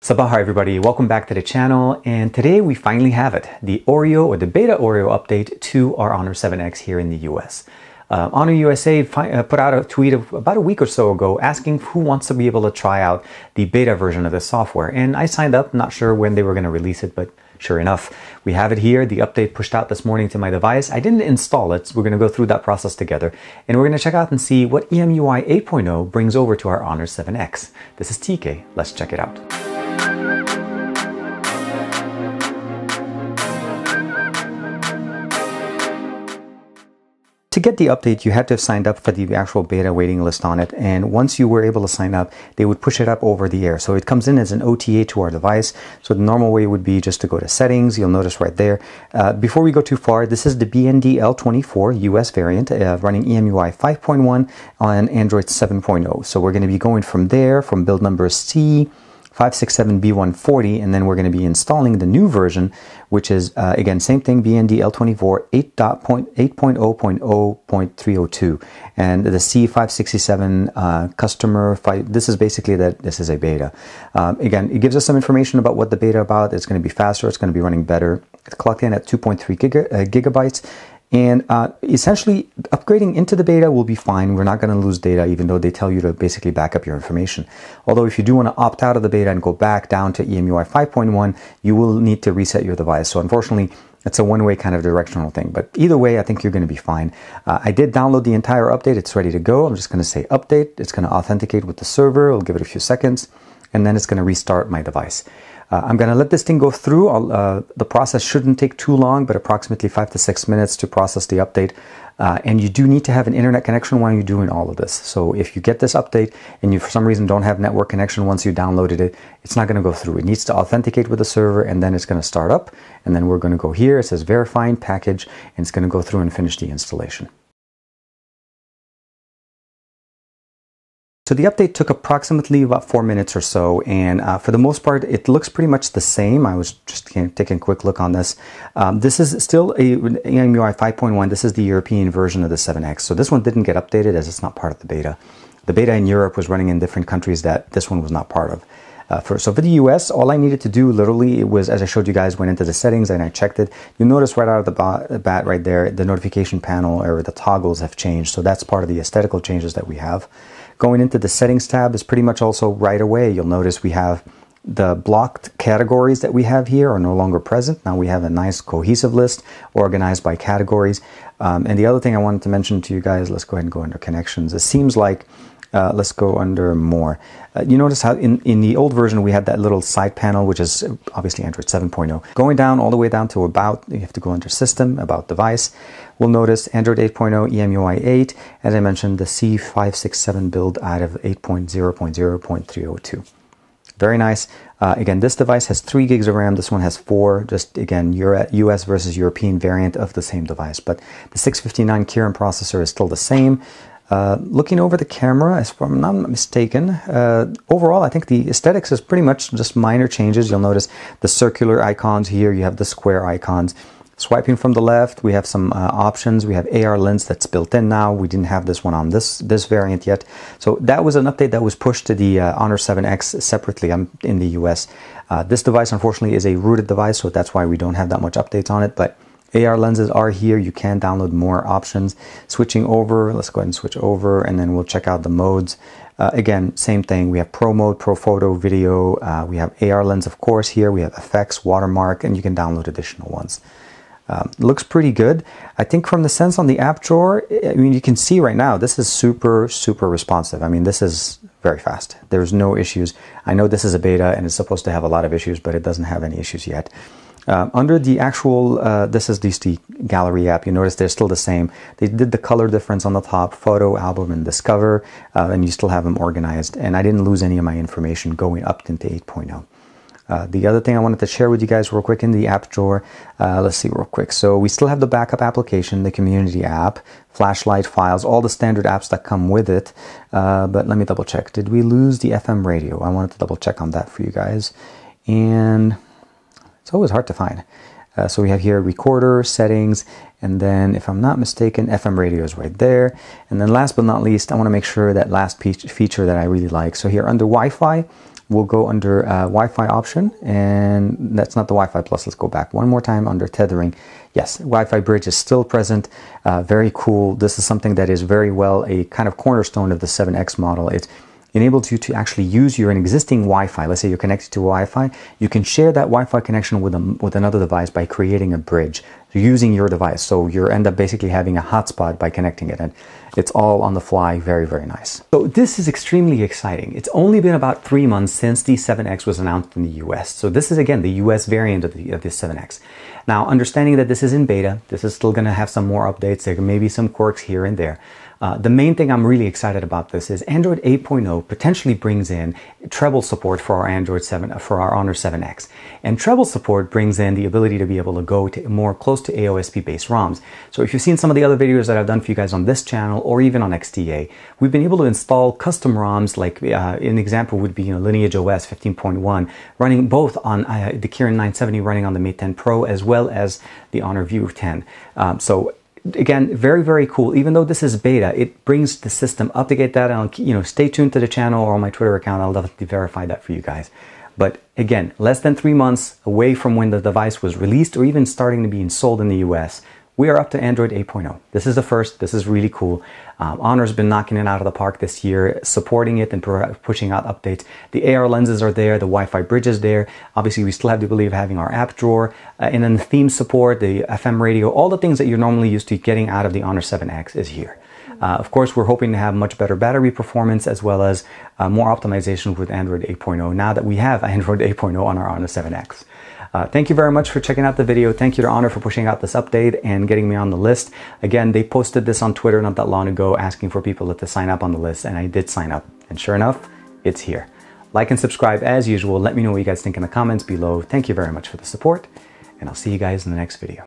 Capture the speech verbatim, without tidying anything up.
Sabah everybody, welcome back to the channel, and today we finally have it, the Oreo or the beta Oreo update to our Honor seven X here in the U S. Uh, Honor U S A uh, put out a tweet of about a week or so ago asking who wants to be able to try out the beta version of this software, and I signed up, not sure when they were going to release it, but sure enough, we have it here. The update pushed out this morning to my device. I didn't install it, so we're going to go through that process together, and we're going to check out and see what E M U I eight point oh brings over to our Honor seven X. This is T K, let's check it out. To get the update, you had to have signed up for the actual beta waiting list on it, and once you were able to sign up, they would push it up over the air. So it comes in as an O T A to our device. So the normal way would be just to go to settings. You'll notice right there. Uh, before we go too far, this is the B N D L twenty-four U S variant uh, running E M U I five point one on Android seven point oh. So we're going to be going from there, from build number C five six seven B one forty, and then we're going to be installing the new version, which is uh, again same thing, B N D L twenty-four eight point oh point oh point three oh two, and the C five sixty-seven uh, customer five. This is basically that this is a beta. Um, again, it gives us some information about what the beta about. It's going to be faster. It's going to be running better. It's clocked in at two point three giga, uh, gigabytes. And uh, essentially, upgrading into the beta will be fine. We're not going to lose data, even though they tell you to basically back up your information. Although if you do want to opt out of the beta and go back down to E M U I five point one, you will need to reset your device. So unfortunately, it's a one-way kind of directional thing. But either way, I think you're going to be fine. Uh, I did download the entire update. It's ready to go. I'm just going to say update. It's going to authenticate with the server. I'll give it a few seconds, and then it's going to restart my device. Uh, I'm going to let this thing go through. Uh, the process shouldn't take too long, but approximately five to six minutes to process the update. Uh, and you do need to have an internet connection while you're doing all of this. So if you get this update and you for some reason don't have network connection once you downloaded it, it's not going to go through. It needs to authenticate with the server, and then it's going to start up. And then we're going to go here. It says verifying package, and it's going to go through and finish the installation. So the update took approximately about four minutes or so, and uh, for the most part, it looks pretty much the same. I was just taking a quick look on this. Um, this is still a E M U I five point one. This is the European version of the seven X. So this one didn't get updated as it's not part of the beta. The beta in Europe was running in different countries that this one was not part of. Uh, for, so for the U S, all I needed to do literally it was, as I showed you guys, went into the settings and I checked it. You'll notice right out of the bat right there, the notification panel or the toggles have changed. So that's part of the aesthetical changes that we have. Going into the settings tab is pretty much also right away. You'll notice we have the blocked categories that we have here are no longer present. Now we have a nice cohesive list organized by categories. Um, and the other thing I wanted to mention to you guys, let's go ahead and go under connections. It seems like, uh, let's go under more. Uh, you notice how in, in the old version we had that little side panel, which is obviously Android seven point oh. Going down all the way down to about, you have to go under system, about device. We'll notice Android eight point oh, E M U I eight, as I mentioned, the C five sixty-seven build out of eight point oh point oh point three oh two. Very nice. Uh, again, this device has three gigs of RAM. This one has four. Just again, U S versus European variant of the same device. But the six fifty-nine Kirin processor is still the same. Uh, looking over the camera, if I'm not mistaken, uh, overall, I think the aesthetics is pretty much just minor changes. You'll notice the circular icons here. You have the square icons. Swiping from the left, we have some uh, options. We have A R lens that's built in now. We didn't have this one on this this variant yet. So that was an update that was pushed to the uh, Honor seven X separately um, in the U S. Uh, this device, unfortunately, is a rooted device, so that's why we don't have that much updates on it. But A R lenses are here. You can download more options. Switching over, let's go ahead and switch over, and then we'll check out the modes. Uh, again, same thing. We have Pro Mode, Pro Photo, Video. Uh, we have A R lens, of course, here. We have effects, watermark, and you can download additional ones. Um, looks pretty good. I think from the sense on the app drawer, I mean, you can see right now, this is super, super responsive. I mean, this is very fast. There's no issues. I know this is a beta and it's supposed to have a lot of issues, but it doesn't have any issues yet. Um, under the actual, uh, this is the gallery app. You notice they're still the same. They did the color difference on the top, photo, album, and discover, uh, and you still have them organized. And I didn't lose any of my information going up into eight point oh. Uh, the other thing I wanted to share with you guys real quick in the app drawer, uh, let's see real quick. So we still have the backup application, the community app, flashlight, files, all the standard apps that come with it. Uh, but let me double check. Did we lose the F M radio? I wanted to double check on that for you guys. And it's always hard to find. Uh, so we have here recorder, settings, and then if I'm not mistaken, F M radio is right there. And then last but not least, I want to make sure that last feature that I really like. So here under Wi-Fi, we'll go under uh, Wi-Fi option, and that's not the Wi-Fi plus. Let's go back one more time under tethering. Yes, Wi-Fi bridge is still present. Uh, very cool. This is something that is very well a kind of cornerstone of the seven X model. It enables you to actually use your existing Wi-Fi. Let's say you're connected to Wi-Fi. You can share that Wi-Fi connection with, a, with another device by creating a bridge using your device. So you end up basically having a hotspot by connecting it, and it's all on the fly. Very, very nice. So this is extremely exciting. It's only been about three months since the seven X was announced in the U S. So this is, again, the U S variant of the, of the seven X. Now, understanding that this is in beta, this is still going to have some more updates. There may be some quirks here and there. Uh, the main thing I'm really excited about this is Android eight point oh potentially brings in treble support for our Android seven, for our Honor seven X. And treble support brings in the ability to be able to go to more close to A O S P based ROMs. So if you've seen some of the other videos that I've done for you guys on this channel or even on X D A, we've been able to install custom ROMs, like uh, an example would be, you know, Lineage O S fifteen point one, running both on uh, the Kirin nine seventy, running on the Mate ten Pro, as well as the Honor View ten. Um, so again, very, very cool. Even though this is beta, it brings the system up to get that. And I'll, you know, stay tuned to the channel or on my Twitter account. I'll definitely verify that for you guys. But again, less than three months away from when the device was released or even starting to be sold in the U S, we are up to Android eight point oh. This is the first. This is really cool. Um, Honor's been knocking it out of the park this year, supporting it and pushing out updates. The A R lenses are there. The Wi-Fi bridge is there. Obviously, we still have the ability of having our app drawer. Uh, and then the theme support, the F M radio, all the things that you're normally used to getting out of the Honor seven X is here. Uh, of course, we're hoping to have much better battery performance as well as uh, more optimization with Android eight point oh now that we have Android eight point oh on our Honor seven X. Uh, thank you very much for checking out the video. Thank you to Honor for pushing out this update and getting me on the list. Again, they posted this on Twitter not that long ago asking for people to sign up on the list, and I did sign up. And sure enough, it's here. Like and subscribe as usual. Let me know what you guys think in the comments below. Thank you very much for the support, and I'll see you guys in the next video.